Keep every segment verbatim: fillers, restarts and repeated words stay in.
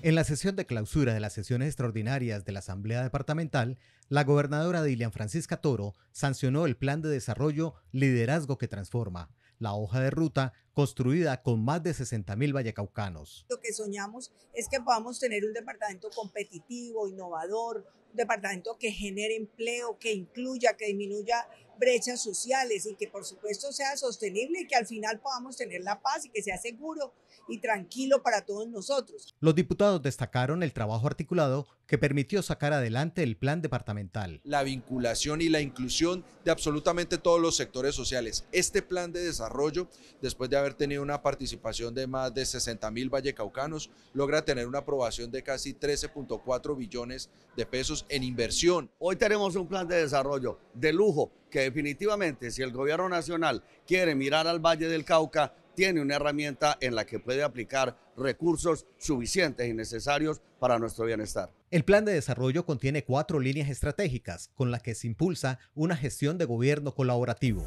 En la sesión de clausura de las sesiones extraordinarias de la Asamblea Departamental, la gobernadora Dilian Francisca Toro sancionó el Plan de Desarrollo Liderazgo que Transforma, la hoja de ruta construida con más de sesenta mil vallecaucanos. Lo que soñamos es que podamos tener un departamento competitivo, innovador, un departamento que genere empleo, que incluya, que disminuya brechas sociales y que por supuesto sea sostenible y que al final podamos tener la paz y que sea seguro y tranquilo para todos nosotros. Los diputados destacaron el trabajo articulado que permitió sacar adelante el plan departamental. La vinculación y la inclusión de absolutamente todos los sectores sociales. Este plan de desarrollo, después de haber tenido una participación de más de sesenta mil vallecaucanos, logra tener una aprobación de casi trece punto cuatro billones de pesos en inversión. Hoy tenemos un plan de desarrollo de lujo que definitivamente, si el gobierno nacional quiere mirar al Valle del Cauca, tiene una herramienta en la que puede aplicar recursos suficientes y necesarios para nuestro bienestar. El plan de desarrollo contiene cuatro líneas estratégicas con las que se impulsa una gestión de gobierno colaborativo.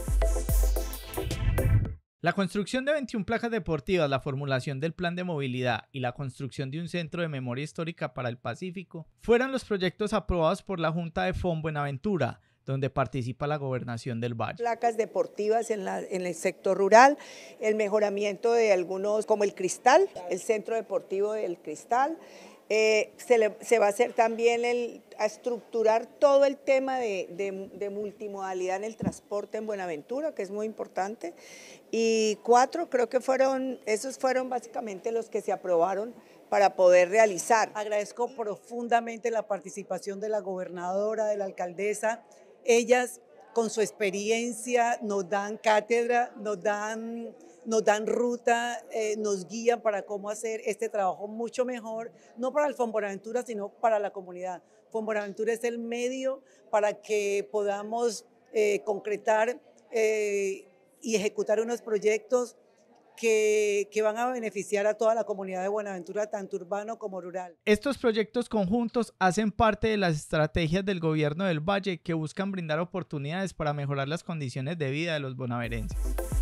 La construcción de veintiuna placas deportivas, la formulación del plan de movilidad y la construcción de un centro de memoria histórica para el Pacífico fueron los proyectos aprobados por la Junta de Fon Buenaventura, donde participa la Gobernación del Valle. Placas deportivas en, la, en el sector rural, el mejoramiento de algunos como el Cristal, el centro deportivo del Cristal. Eh, se, le, se va a hacer también el, a estructurar todo el tema de, de, de multimodalidad en el transporte en Buenaventura, que es muy importante. Y cuatro, creo que fueron, esos fueron básicamente los que se aprobaron para poder realizar. Agradezco profundamente la participación de la gobernadora, de la alcaldesa. Ellas con su experiencia nos dan cátedra, nos dan, nos dan ruta, eh, nos guían para cómo hacer este trabajo mucho mejor, no para el Fon Buenaventura, sino para la comunidad. Fon Buenaventura es el medio para que podamos eh, concretar eh, y ejecutar unos proyectos Que, que van a beneficiar a toda la comunidad de Buenaventura, tanto urbano como rural. Estos proyectos conjuntos hacen parte de las estrategias del gobierno del Valle que buscan brindar oportunidades para mejorar las condiciones de vida de los bonaverenses.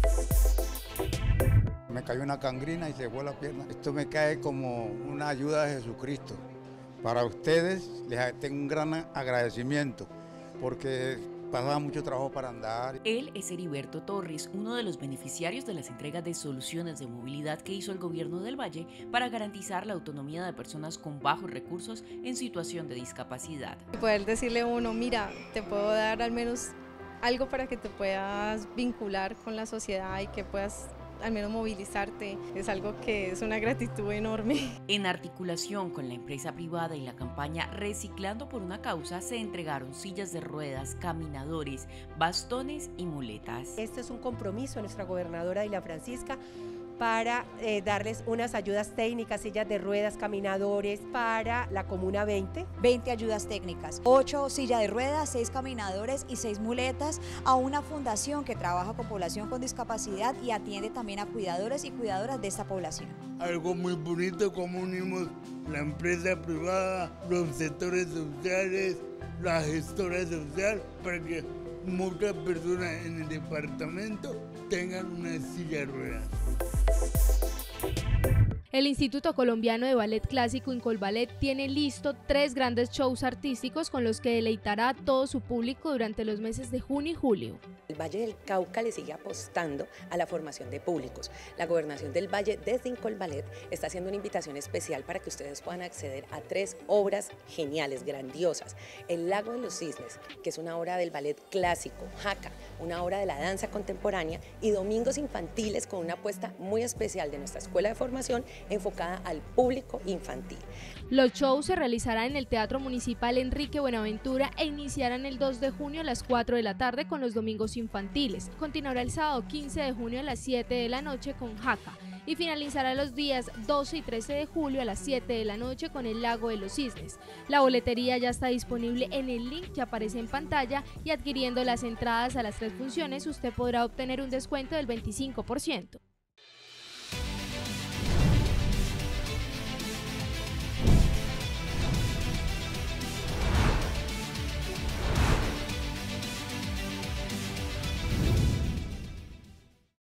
Me cayó una gangrena y se fue la pierna. Esto me cae como una ayuda de Jesucristo. Para ustedes les tengo un gran agradecimiento porque pasaba mucho trabajo para andar. Él es Heriberto Torres, uno de los beneficiarios de las entregas de soluciones de movilidad que hizo el gobierno del Valle para garantizar la autonomía de personas con bajos recursos en situación de discapacidad. Poder decirle a uno, mira, te puedo dar al menos algo para que te puedas vincular con la sociedad y que puedas al menos movilizarte, es algo que es una gratitud enorme. En articulación con la empresa privada y la campaña Reciclando por una Causa, se entregaron sillas de ruedas, caminadores, bastones y muletas. Este es un compromiso de nuestra gobernadora Dilian Francisca para eh, darles unas ayudas técnicas, sillas de ruedas, caminadores para la Comuna veinte. veinte ayudas técnicas, ocho sillas de ruedas, seis caminadores y seis muletas a una fundación que trabaja con población con discapacidad y atiende también a cuidadores y cuidadoras de esta población. Algo muy bonito, como unimos la empresa privada, los sectores sociales, la gestora social, para que muchas personas en el departamento tengan una silla de ruedas. El Instituto Colombiano de Ballet Clásico Incolballet tiene listo tres grandes shows artísticos con los que deleitará a todo su público durante los meses de junio y julio. El Valle del Cauca le sigue apostando a la formación de públicos. La Gobernación del Valle desde Incolballet está haciendo una invitación especial para que ustedes puedan acceder a tres obras geniales, grandiosas. El Lago de los Cisnes, que es una obra del ballet clásico, Jaca, una obra de la danza contemporánea, y domingos infantiles con una apuesta muy especial de nuestra escuela de formación enfocada al público infantil. Los shows se realizarán en el Teatro Municipal Enrique Buenaventura e iniciarán el dos de junio a las cuatro de la tarde con los domingos infantiles. Continuará el sábado quince de junio a las siete de la noche con Jaca y finalizará los días doce y trece de julio a las siete de la noche con el Lago de los Cisnes. La boletería ya está disponible en el link que aparece en pantalla y adquiriendo las entradas a las tres funciones usted podrá obtener un descuento del veinticinco por ciento.